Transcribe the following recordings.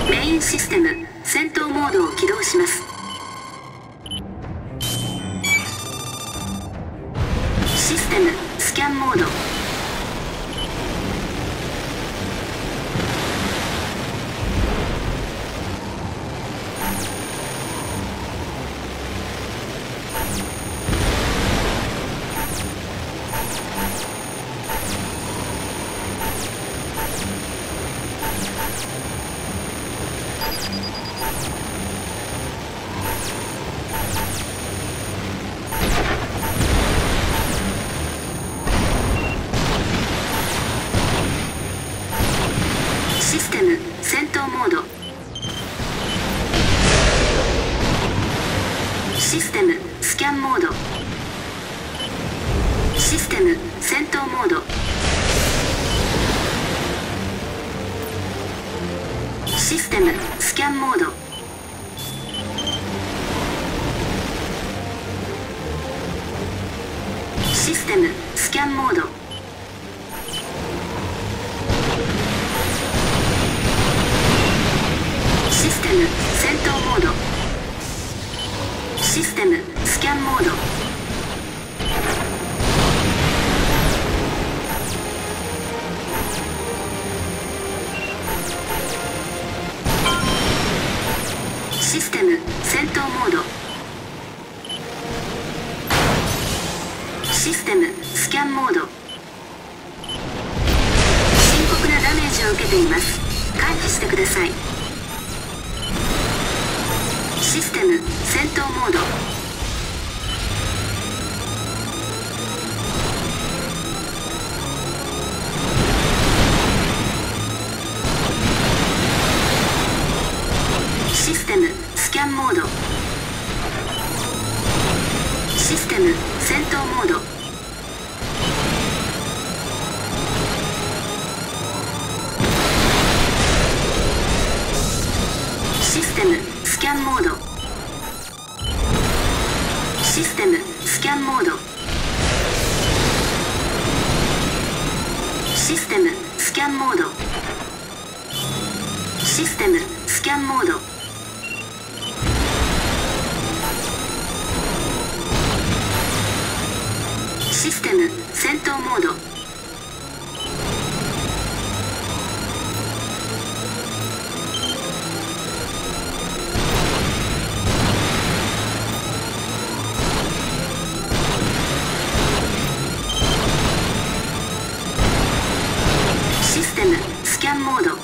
メインシステム戦闘モードを起動します。システムスキャンモード。システム戦闘モード。システムスキャンモード。システム戦闘モード。システムスキャンモード。システムスキャンモード。システム戦闘モード。システムスキャンモード。システム戦闘モード。システムスキャンモード。深刻なダメージを受けています。回避してください。システム戦闘モード。システムスキャンモード。システム戦闘モード。システムスキャンモード。システムスキャンモード。システムスキャンモード。システムスキャンモード。システム戦闘モード。システムスキャンモード。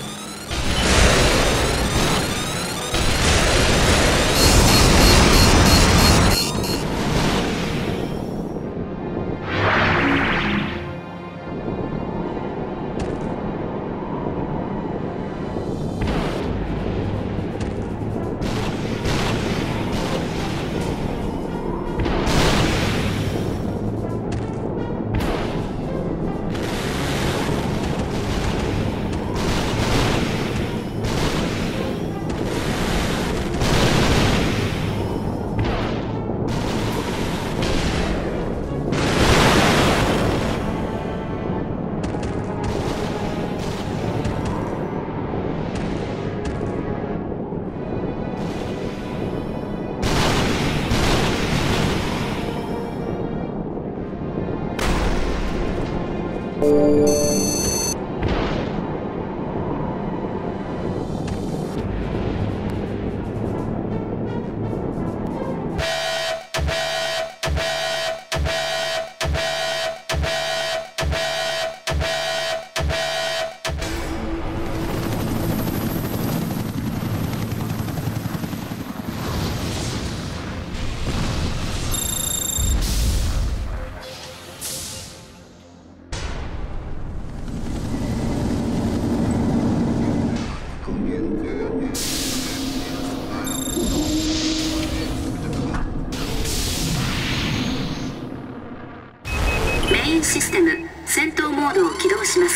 メインシステム戦闘モードを起動します。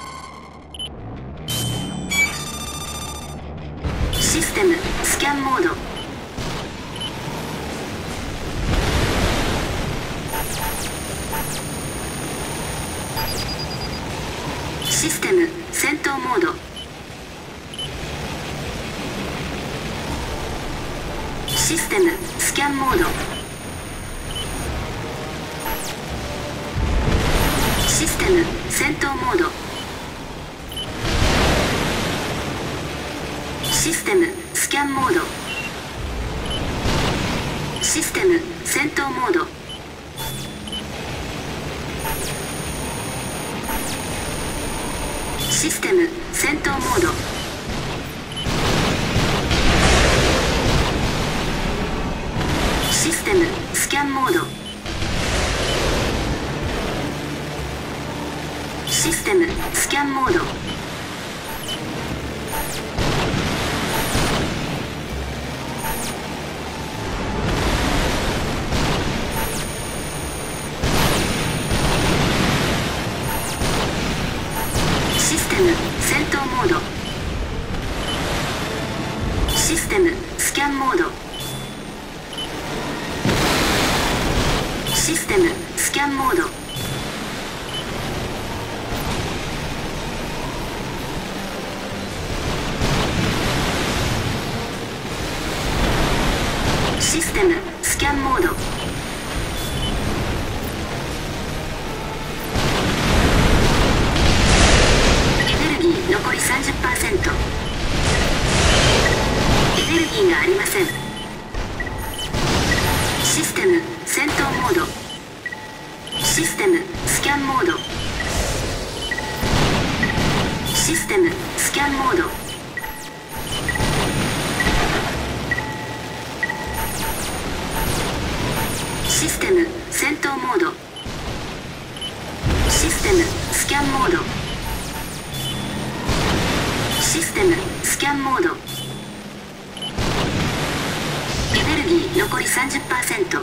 システムスキャンモード。システム戦闘モード。 システムスキャンモード。システム戦闘モード。システムスキャンモード。システム戦闘モード。システム戦闘モード。システムスキャンモード。システムスキャンモード。システム戦闘モード。システムスキャンモード。システムスキャンモード。システムスキャンモード。残り 30%。 エネルギーがありません。システム戦闘モード。システムスキャンモード。システムスキャンモード。システム戦闘モード。システムスキャンモード。システムスキャンモード。エネルギー残り 30%。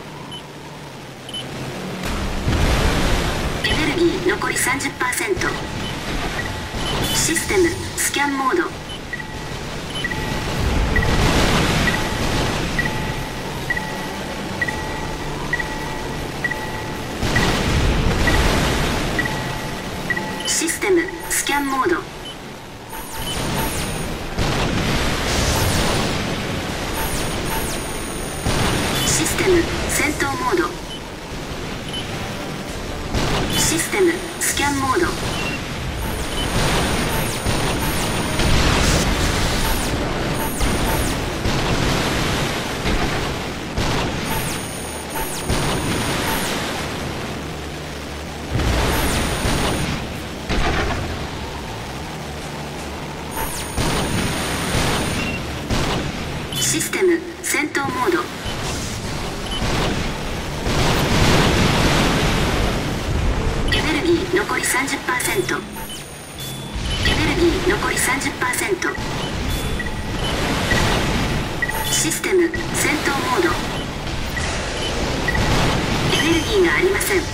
エネルギー残り 30%。 システムスキャンモード。システムスキャンモード。システム戦闘モード。システムスキャンモード。システム戦闘モード。エネルギー残り 30%。 エネルギー残り 30%。 システム戦闘モード。エネルギーがありません。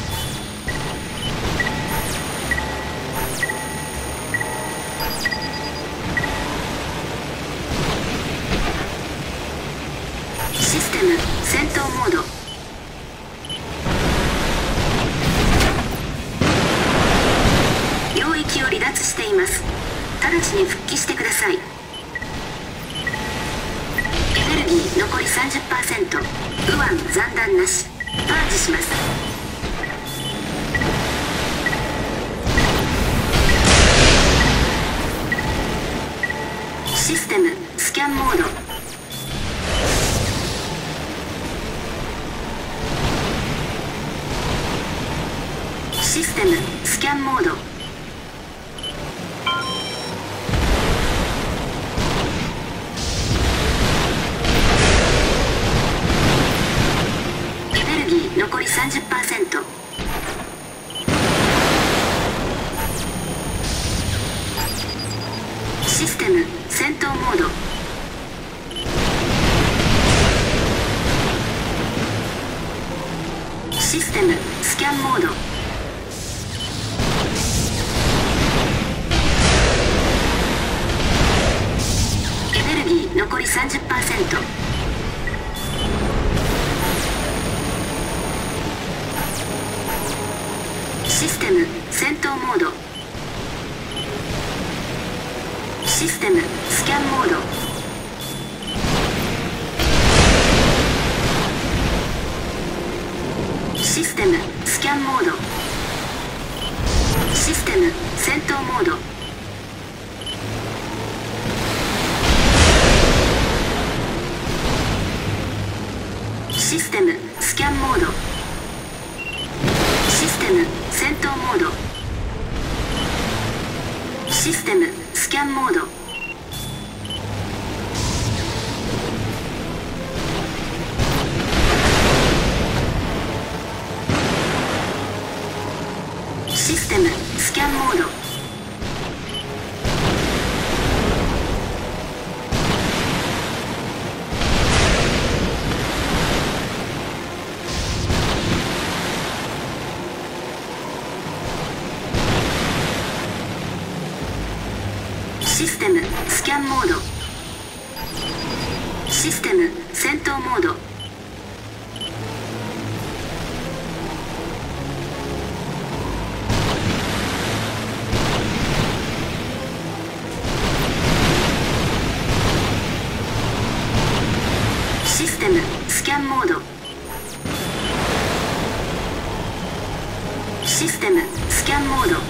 システム戦闘モード。領域を離脱しています。直ちに復帰してください。エネルギー残り 30%。 右腕残弾なし。パージします。システムスキャンモード。システムスキャンモード。エネルギー残り 30%。 システム戦闘モード。システムスキャンモード。エネルギー残り 30%。 システム戦闘モード。システムスキャンモード。 テムスキャンモード。システム戦闘モード。システムスキャンモード。システム戦闘モード。システムスキャンモード。システムスキャンモード。システムスキャンモード。システム戦闘モード。システムスキャンモード。システムスキャンモード。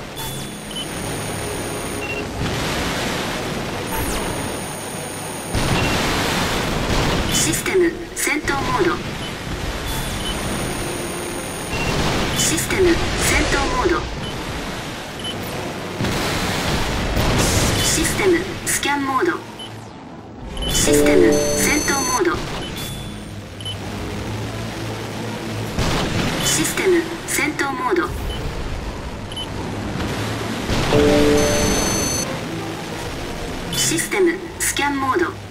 システム戦闘モード。システム戦闘モード。システムスキャンモード。システム戦闘モード。システム戦闘モード。システムスキャンモード。